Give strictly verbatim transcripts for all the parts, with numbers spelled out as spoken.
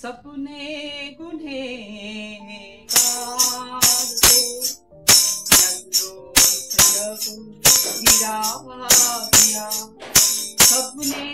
सपने गुनहगार को नजरों से जब गिरा दिया, सपने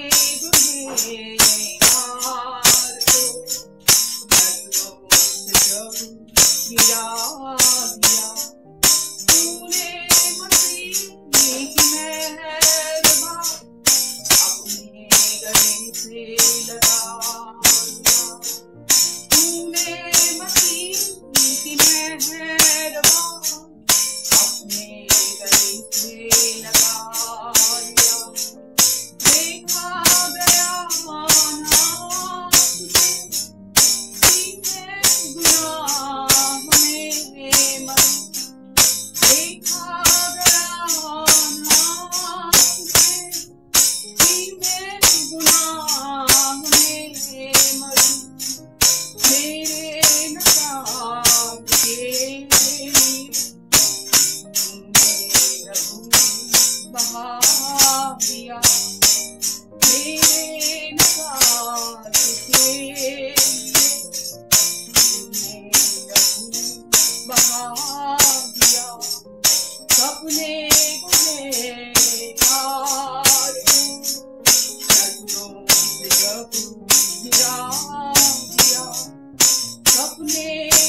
गुनहगार को नजरों से जब गिरा दिया, तूने मसीह की मेहरबान अपने गले से लगा दिया, तूने मसीह की मेहरबान अपने गले से लगा दिया। देखा गया ना तुझे सीने गुनाह में मर, देखा गया ना तुझे सीने गुनाह में मर, मेरे नकार के लिए तुमने लहू बहा दिया, मेरे नकार के लिए तुमने लहू बहा दिया, सपने गुनहगार को नजरों से जब गिरा दिया, सपने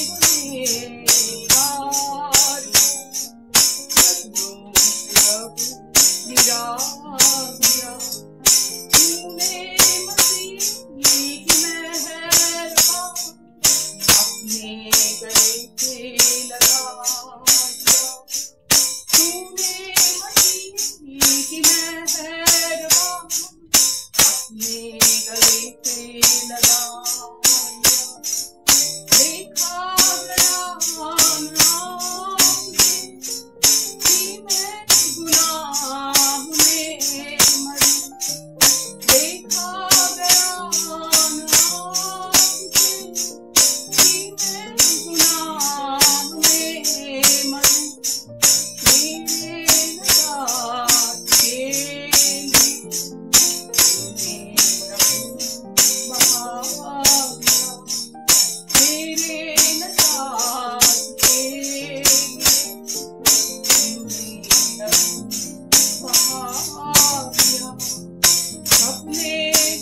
गुनहगार को नजरों से जब गिरा दिया, तूने मसीह की मेहरबान अपने गले से लगा दिया, तूने मसीह की मेहरबान अपने गले से लगा दिया। देखा गया ना तुझे सीने गुनाह में मर, देखा गया ना तुझे सीने गुनाह में मर, मेरे नकार के लिए तुमने लहू बहा दिया, मेरे नकार के लिए तुमने लहू बहा दिया, सपने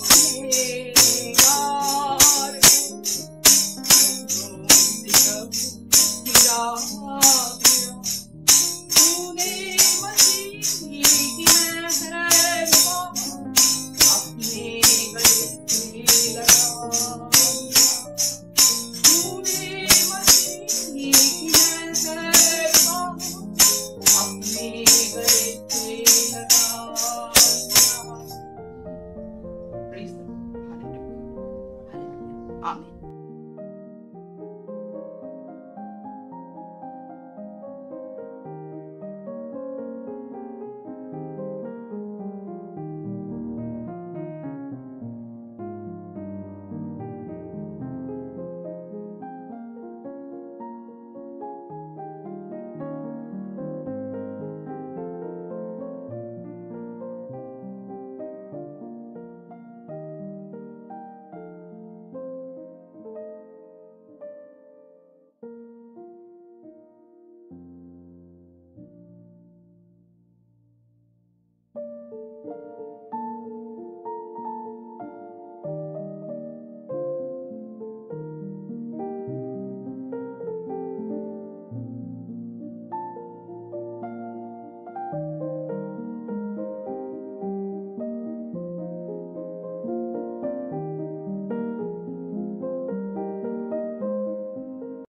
गुनहगार को नजरों से जब गिरा दिया, तूने मसीह की मेहरबान अपने गले से लगा दिया, तूने मसीह की मेहरबान अपने गले से लगा दिया। Praise the Lord. Hallelujah. Hallelujah. Amen.